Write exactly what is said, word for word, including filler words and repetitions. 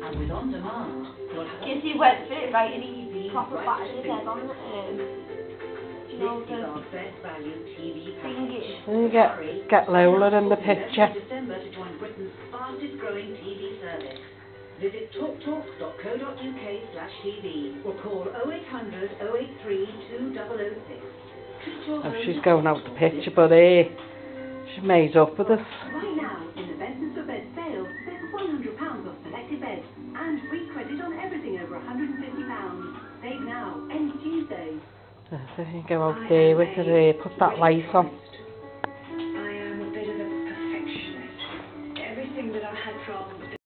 And with on demand, Yes, he went for it right and he proper battered his head on it. Um, you know, this is the our best value T V thingy. And you get, get Lola in the picture. December to join Britain's fastest growing T V service. Visit talktalk dot co dot uk slash TV or call oh eight hundred, oh eight three, two oh oh six. Oh, she's going out the picture, but eh, she's made up with us. Right now, in the Beds and for Beds sale, there's one hundred pounds off selected beds and free credit on everything over one hundred fifty pounds. Save now, any Tuesday. So you go out there with her, uh, put that light on.